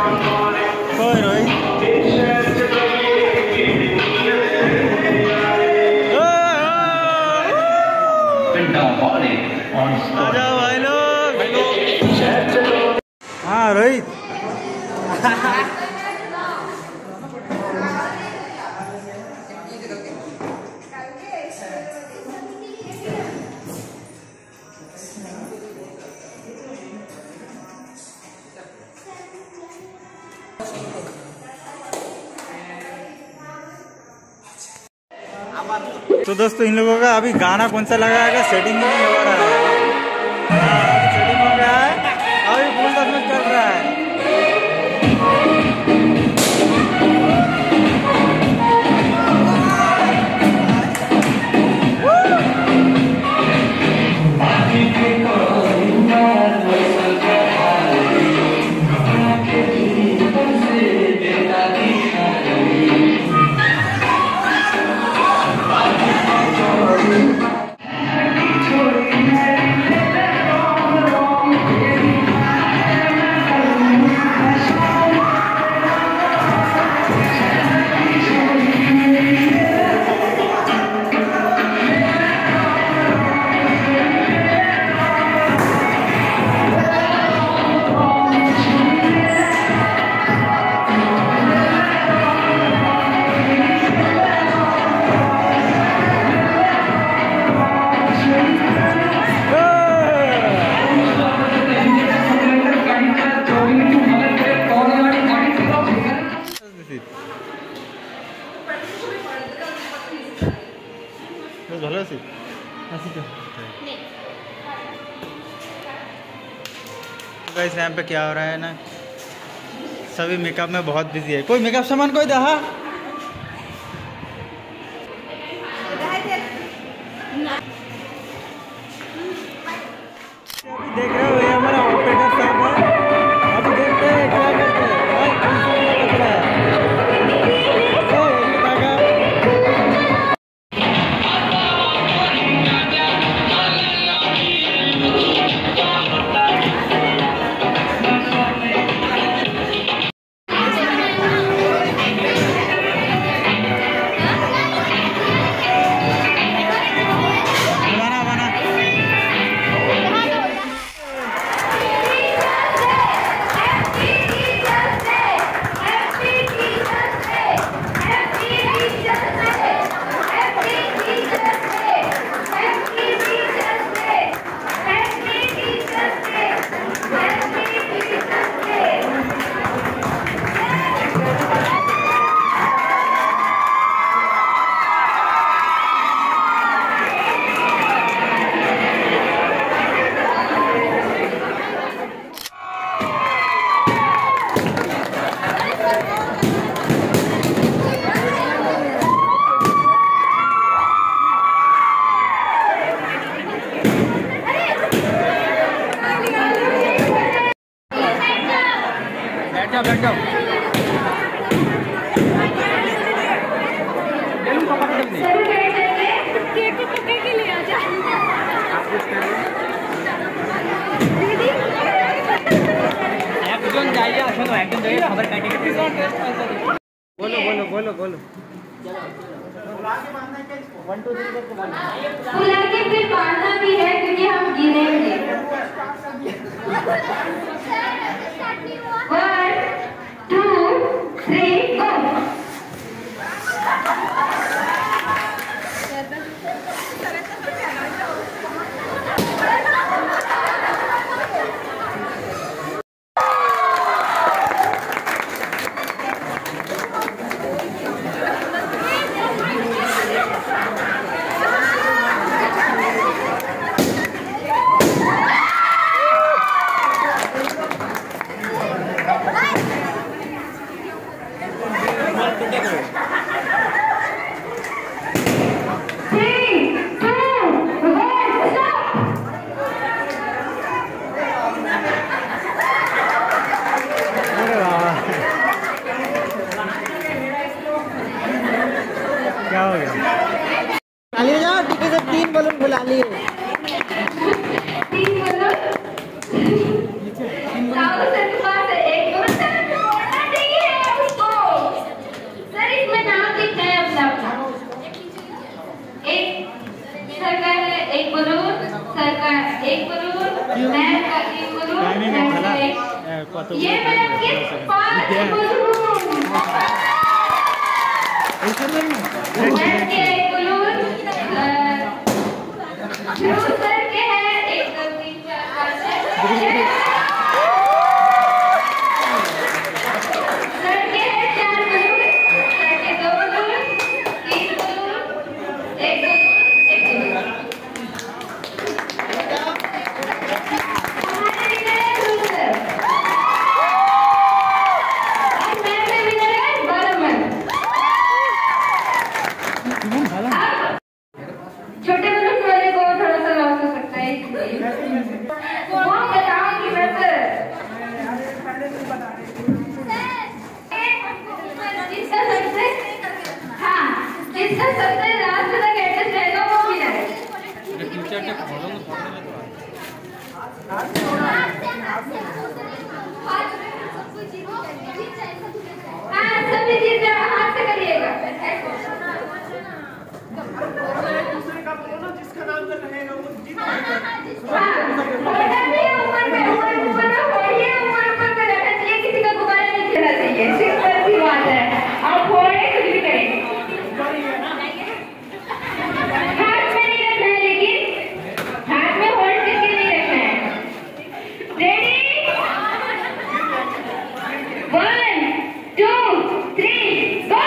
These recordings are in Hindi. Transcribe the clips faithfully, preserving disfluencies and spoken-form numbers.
कोई रोहित आ जाओ भाई लोग। हाँ रोहित तो दोस्तों इन लोगों का अभी गाना कौन सा लगाएगा सेटिंग ही नहीं हो रहा है। सेटिंग हो गया है अभी फुल दस चल रहा है। ভালো আছি আছি তো गाइस यहाँ पे क्या हो रहा है ना, सभी मेकअप में बहुत बिजी है। कोई मेकअप सामान कोई दहा देख रहे हो ये हमारा ऑपरेटर साहब है। अभी देखते हैं क्या करते हैं। बैठ जाओ बोलो बोलो बोलो बोलो वन टू थ्री करके बुला के फिर बांधना भी है क्योंकि हम गिनेंगे। One two three go. Timing है चला कत ये मैडम के पांच सर के हैं एक दो तीन चार पाँच सर के हैं चार बलून, सर के दो बलून, तीन बलून, एक बलून, एक बलून। हमारे विनर है सर और मैम में विनर है बालमन। छोटे बलून वाले को थोड़ा सा लॉस हो सकता है वो बताऊंगी मैं सर। जिसका सबसे हाँ जिसका सबसे लास्ट तक एड्रेस रहेगा वो विनर है। हाँ सभी चीज हाथ से करिएगा। किसी का गुब्बारा नहीं खेलना चाहिए, सिंपल सी बात है। आप फोड़े कुछ भी करें, हाथ में नहीं रखना है, लेकिन हाथ में होल्ड करके नहीं रखना है। Ready one two three go.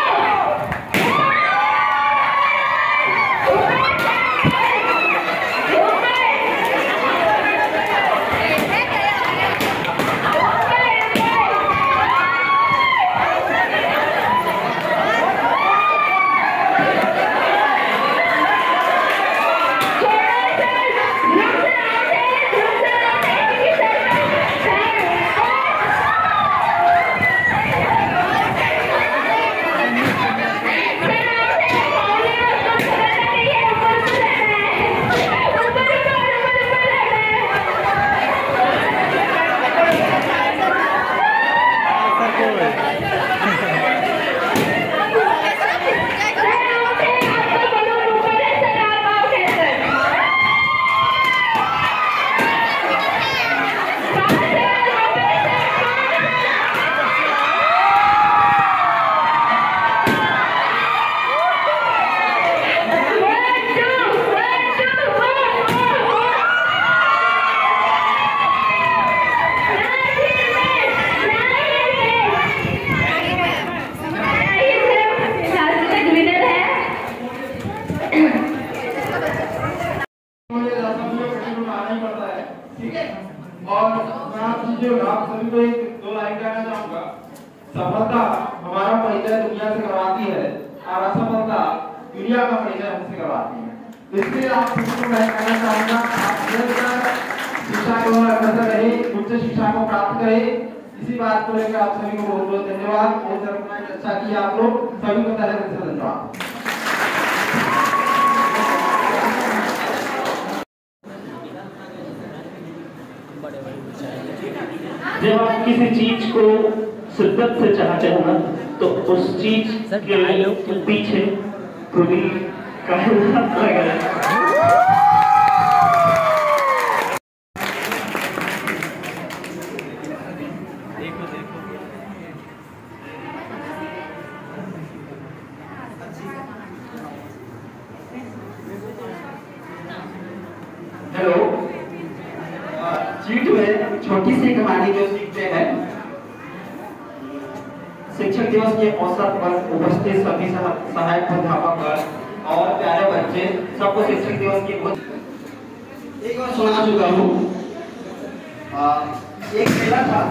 सफलता हमारा परिचय दुनिया से करवाती है और असफलता दुनिया का परिचय हमसे करवाती है। इसलिए आप सभी को मैं कहना चाहूंगा, आप निरंतर शिक्षा को अग्रसर रहे, उच्च शिक्षा को प्राप्त करें। इसी बात को लेकर आप सभी को बहुत बहुत धन्यवाद। बहुत अच्छा किया आप लोग सभी को, तरह से धन्यवाद। जब आप किसी चीज को शिद्दत से चाहते हो ना, तो उस चीज के पीछे पूरी कायनात लगा है। हेलो, चीट में छोटी सी कहानी जो सीखते हैं। शिक्षक दिवस के अवसर पर उपस्थित सभी सहायक अध्यापक और प्यारे बच्चे सबको शिक्षक दिवस की बहुत एक बार सुना चुका हूँ। एक मेला था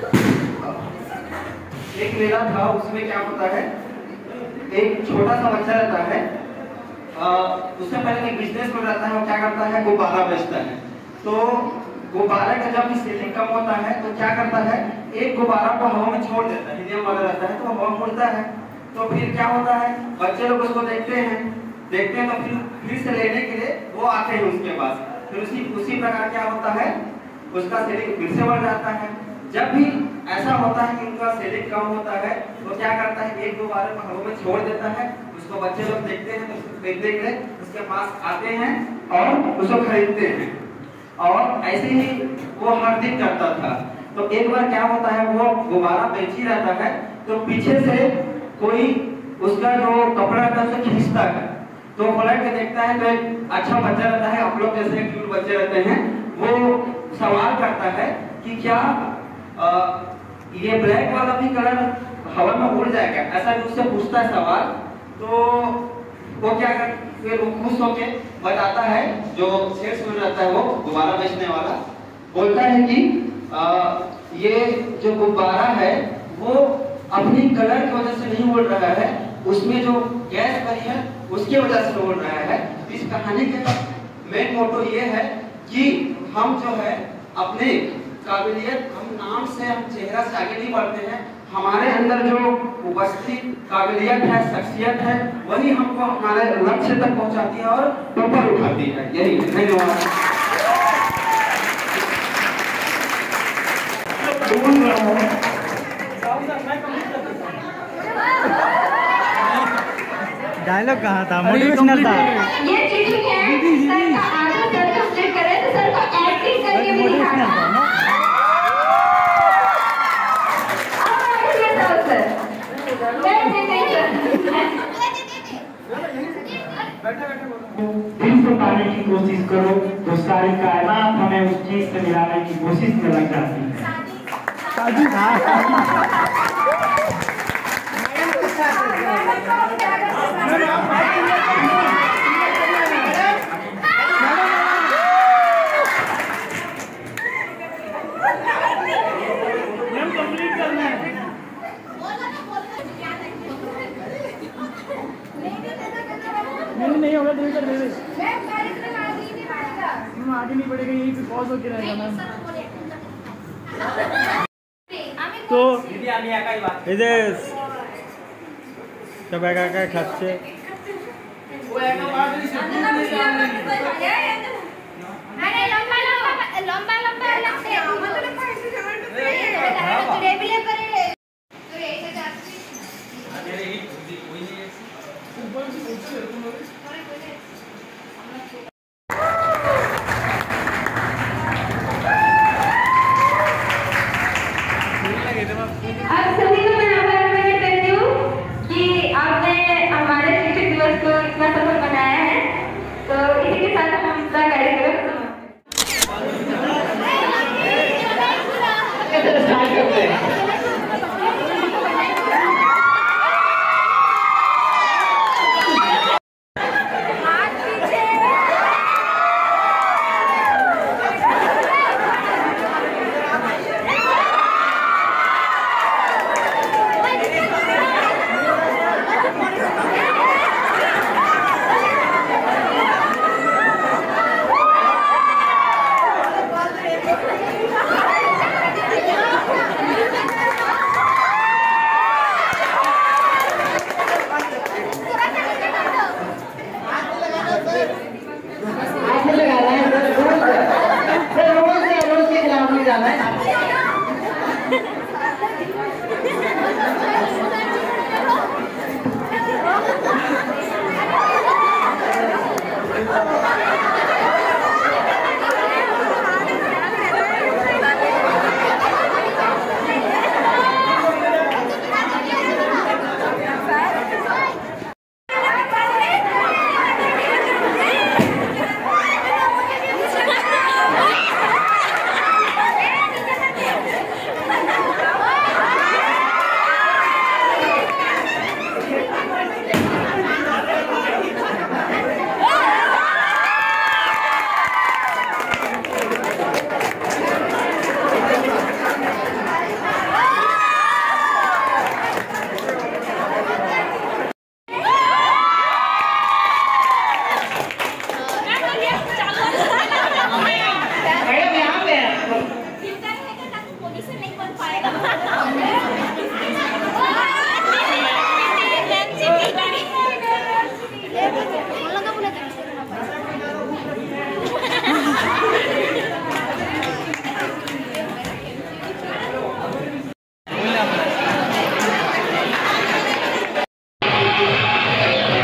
एक मेला था उसमें क्या होता है, एक छोटा सा बच्चा रहता है, उससे पहले एक बिजनेस में रहता है, वो क्या करता है, गुब्बारा बेचता है। तो गुब्बारे का जब सेलिंग कम होता है तो क्या करता है, एक गुब्बारा को हवा में छोड़ देता है, हीलियम वाला रहता है, तो हवा में उड़ता है। तो फिर क्या होता है, बच्चे लोग उसको देखते हैं देखते हैं तो फिर फिर से लेने के लिए वो आते हैं उसके पास। फिर उसी उसी प्रकार क्या होता है, उसका सेलिंग फिर से बढ़ जाता है। जब भी ऐसा होता है कि उनका सेलिंग कम होता है तो क्या करता है, एक गुब्बारे को हवा में छोड़ देता है, उसको बच्चे लोग देखते हैं तो उसको खरीदने के लिए उसके पास आते हैं और उसको खरीदते हैं। और ऐसे ही वो हर दिन करता था। तो एक बार क्या होता है, वो गुब्बारा बेच ही रहता है तो पीछे से कोई उसका जो कपड़ा रहता है उसे खींचता है, तो पलट के देखता है तो एक अच्छा बच्चा रहता है, आप लोग जैसे क्यूट बच्चे रहते हैं, वो सवाल करता है कि क्या आ, ये ब्लैक वाला भी कलर हवा में उड़ जाएगा, ऐसा भी उससे पूछता है सवाल। तो वो क्या कर फिर वो खुश होके बताता है, जो सेल्समैन रहता है वो गुब्बारा बेचने वाला बोलता है कि आ, ये जो गुब्बारा है वो अपनी कलर की वजह से नहीं उड़ रहा है, उसमें जो गैस भरी है उसकी वजह से उड़ रहा है। इस कहानी का मेन मोटो ये है कि हम जो है अपने काबिलियत, हम नाम से, हम चेहरा से आगे नहीं बढ़ते हैं, हमारे अंदर जो उपस्थित काबिलियत है, शख्सियत है, वही हमको हमारे लक्ष्य तक पहुंचाती है और ऊपर उठाती है। यही धन्यवाद। डायलॉग कहाँ था, मोटिवेशनल था। ये चीटिंग है। सर का आधा सर को स्प्लिट करें तो सर को एक्टिंग करके भी मोटिवेशनल था ना। अब आगे बताओ सर। नहीं नहीं नहीं सर। दिल से पाने की कोशिश करो तो सारी कायनात हमें उस चीज से मिलाने की कोशिश में लग जाती है। नहीं नहीं होगा, नहीं कर दे। मैं गाइस में आगे नहीं बढ़ेगा। हम आगे नहीं बढ़ेगा, यही पे पॉज होके रहेगा मैम। তো এই যে সব একা একা খাচ্ছে, अरे लंबा लंबा लंबा लंबा लगते हैं, मतलब टेबल पर तो ऐसे जाते अरे कोई नहीं है ऊपर से ऊपर आप सभी को मैं आभार प्रकट करती हूँ कि आपने हमारे शिक्षक दिवस को इतना सफल बनाया है। तो इसी के साथ हम अपना कार्यक्रम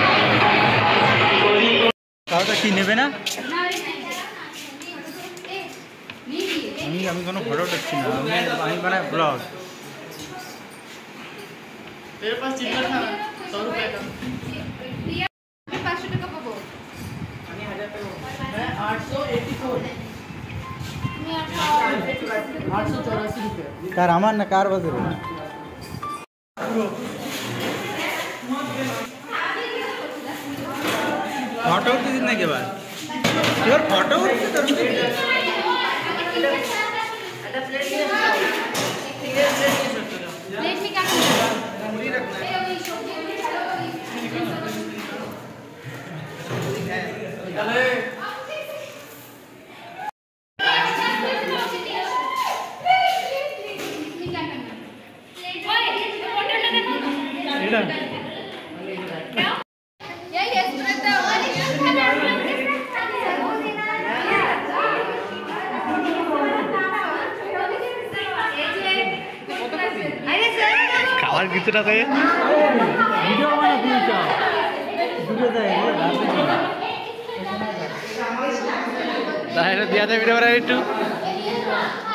কাউটা কি নেবে না? আমি আমি কোনো ফটো উঠাচ্ছি না, আমি আমি বানাই ব্লগ। तेरे पास चिल्लर था सौ रुपए का पाँच रुपए का पाबो मैं आठ सौ एटी फोर आठ सौ चौरासी रुपये তার আমার না কার বাজে फोटो उठते कितने के बाद यार फोटो उठते तो प्लेट में क्या पूरी रखना है খাবার কিছুটা খাই ভিডিও বানা দিয়েছ ভিডিও দেয় তাহলে দিয়া যায় ভিডিও বানাই একটু